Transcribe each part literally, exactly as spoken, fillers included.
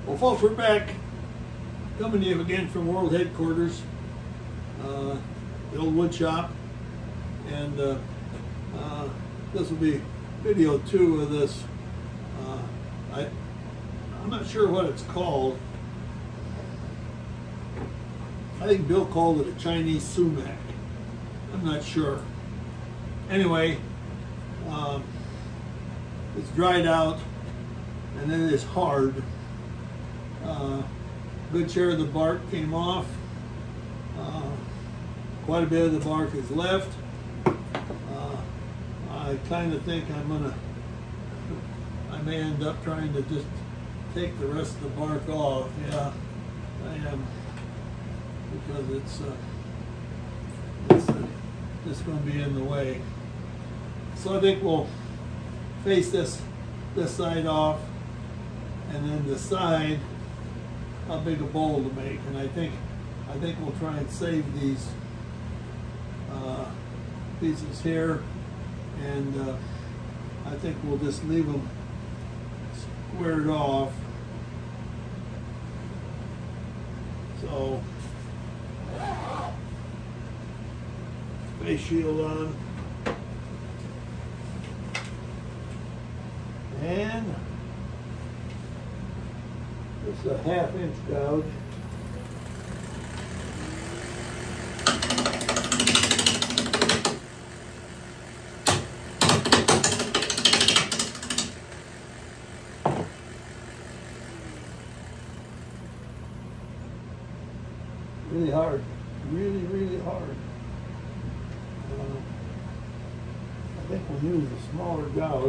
Well, folks, we're back, coming to you again from World Headquarters, uh, the old wood shop, and uh, uh, this will be video two of this. Uh, I, I'm not sure what it's called. I think Bill called it a Chinese sumac. I'm not sure. Anyway, um, it's dried out, and then it's hard. Uh, good share of the bark came off. Uh, quite a bit of the bark is left. Uh, I kind of think I'm gonna, I may end up trying to just take the rest of the bark off. Yeah, I am, because it's, uh, it's uh, just going to be in the way. So I think we'll face this this side off, and then decide how big a bowl to make. And I think I think we'll try and save these uh, pieces here, and uh, I think we'll just leave them squared off. So face shield on, and it's a half inch gouge. Really hard, really, really hard. Uh, I think we'll use a smaller gouge.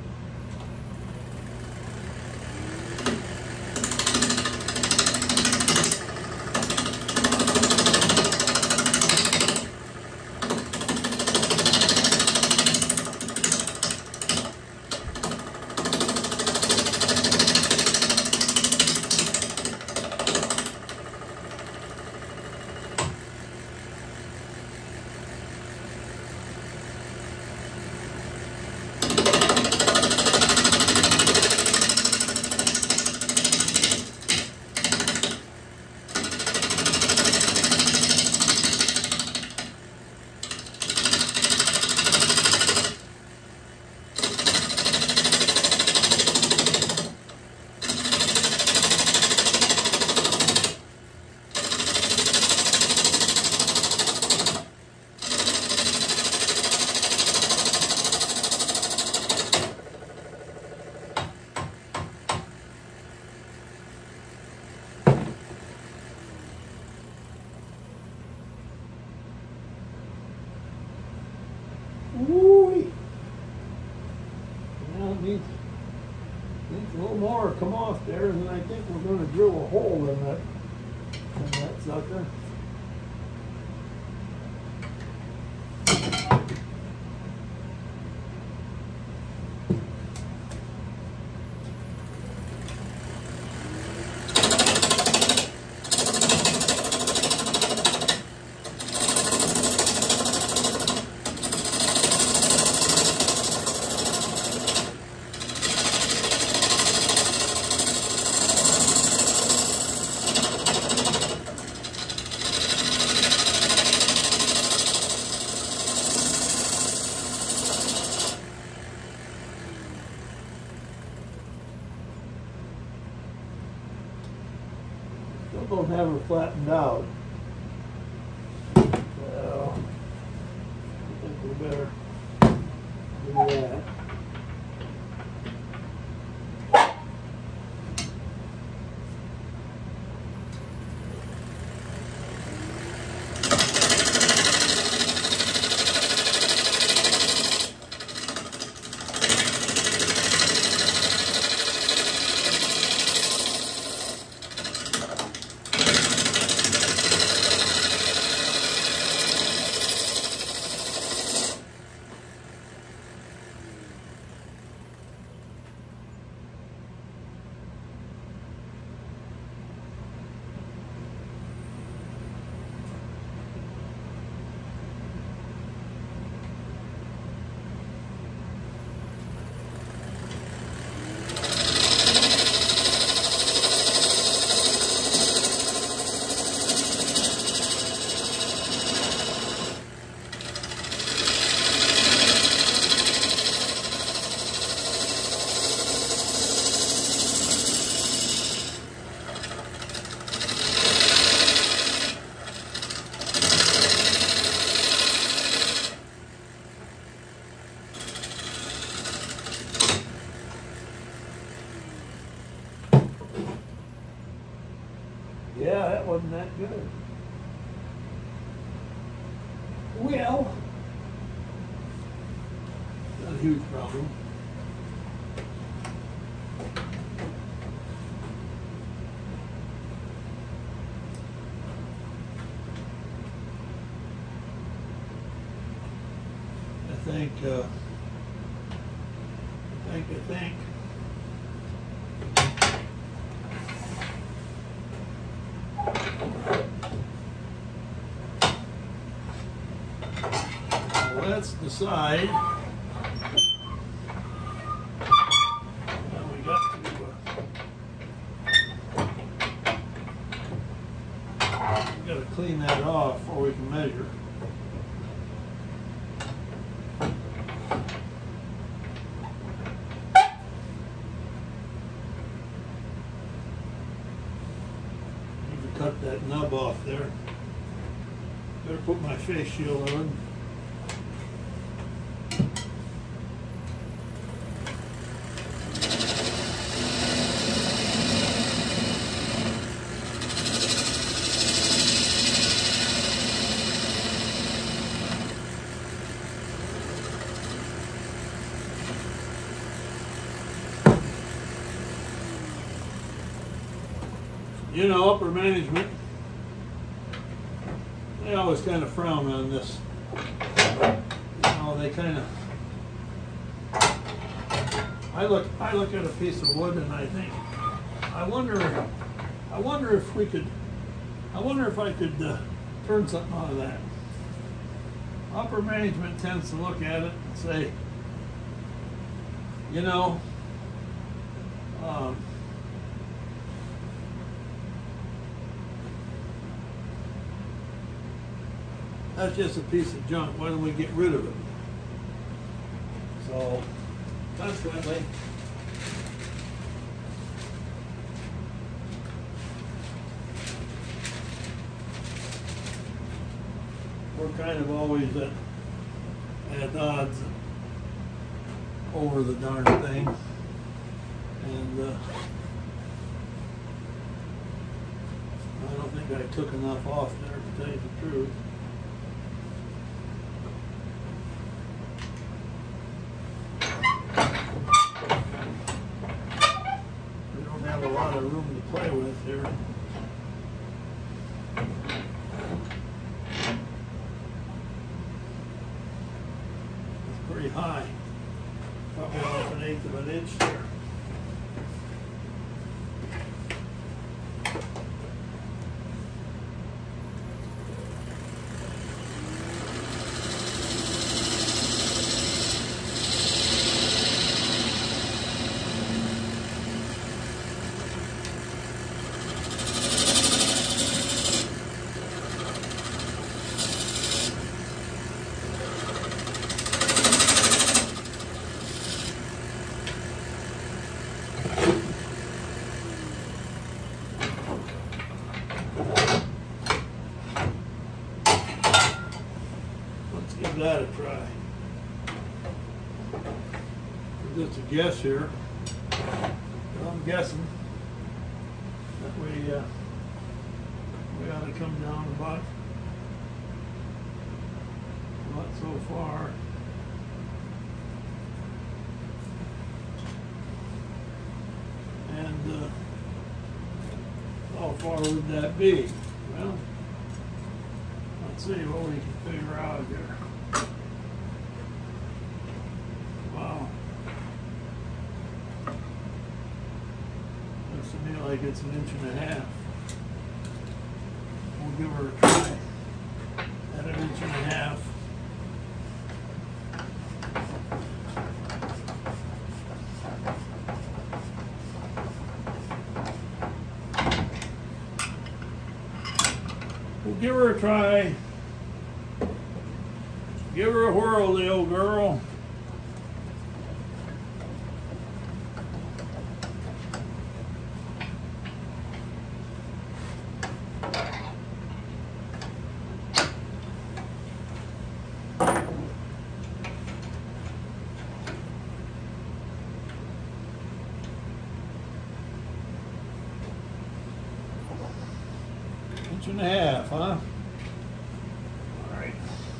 Woo-wee. Now it needs, needs a little more to come off there, and I think we're going to drill a hole in that, in that sucker. Still don't have her flattened out. Well, I think we better do that. wasn't that good. Well, not a huge problem. I think, uh, I think, I think. Well, let's decide. Now we got to, uh, we got to clean that off before we can measure. Cut that nub off there. Better put my face shield on. You know, upper management, they always kind of frown on this. You know, they kind of, I look, I look at a piece of wood and I think, I wonder, I wonder if we could, I wonder if I could uh, turn something out of that. Upper management tends to look at it and say, you know, um, that's just a piece of junk. Why don't we get rid of it? So, consequently, we're kind of always at, at odds over the darn thing. And uh, I don't think I took enough off there, to tell you the truth. A lot of room to play with here. It's pretty high. Probably off an eighth of an inch there. Give that a try. Just a guess here. Well, I'm guessing that we uh, we ought to come down about not so far. And uh, how far would that be? Well, let's see what we can figure out here. Wow. Looks to me like it's an inch and a half. We'll give her a try at an inch and a half. We'll give her a try. Give her a whirl, the old girl. Inch and a half, huh? All right.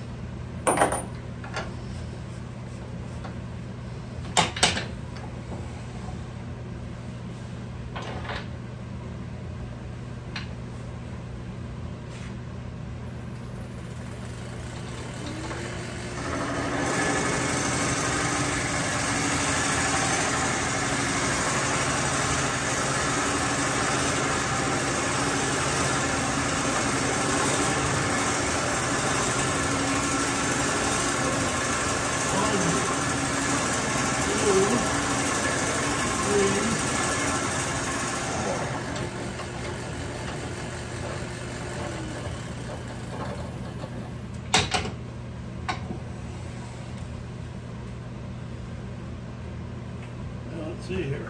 Let's see here.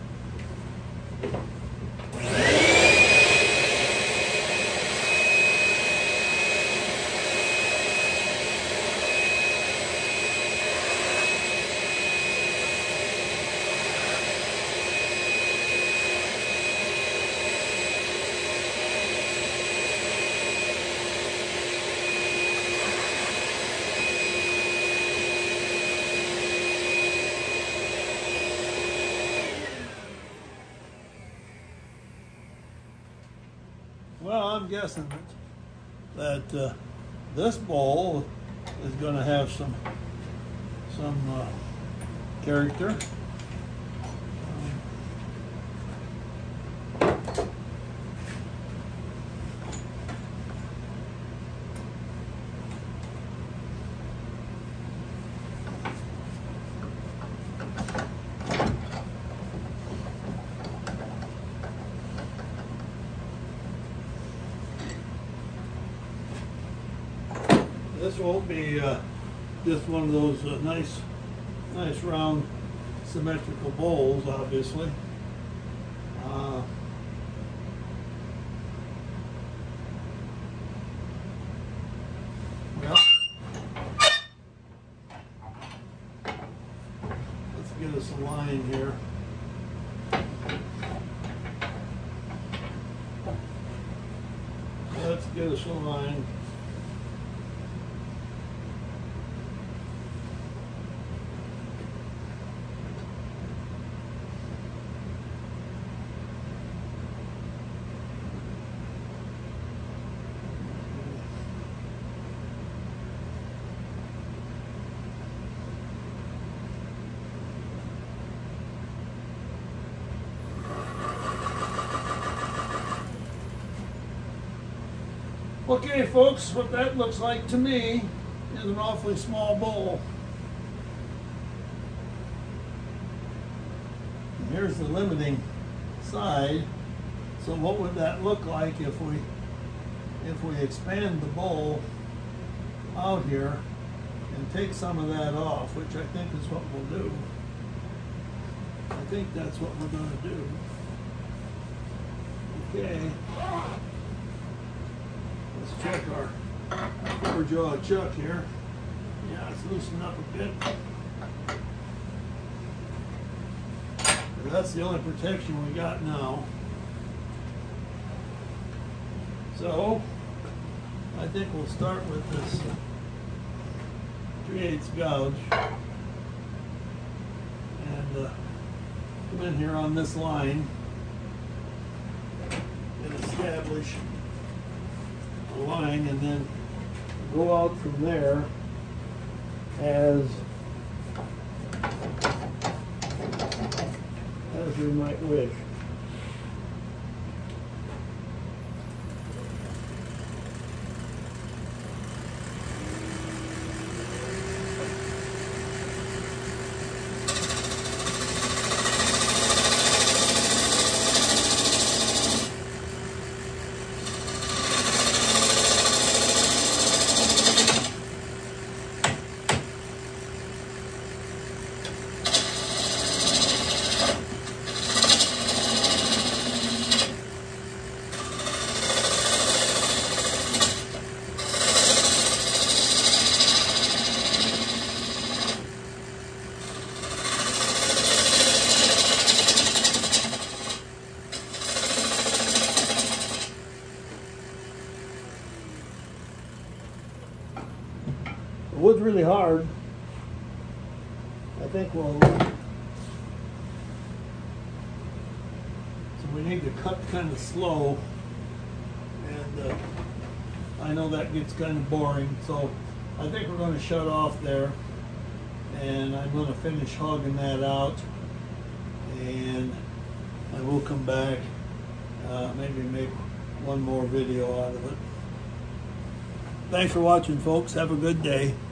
Well, I'm guessing that, that uh, this bowl is going to have some some uh, character. This won't be uh, just one of those uh, nice, nice round symmetrical bowls, obviously. Uh, well, let's get us a line here. Let's get us a line. Okay, folks, what that looks like to me is an awfully small bowl. And here's the limiting side. So what would that look like if we if we expand the bowl out here and take some of that off, which I think is what we'll do. I think that's what we're going to do. Okay. Let's check our four jaw chuck here. Yeah, it's loosened up a bit. But that's the only protection we got now. So, I think we'll start with this three eighths gouge and uh, come in here on this line and establish a line, and then go out from there as as we might wish. The wood's really hard. I think we'll, so we need to cut kind of slow, and uh, I know that gets kind of boring, so I think we're going to shut off there, and I'm going to finish hogging that out, and I will come back, uh, maybe make one more video out of it. Thanks for watching, folks. Have a good day.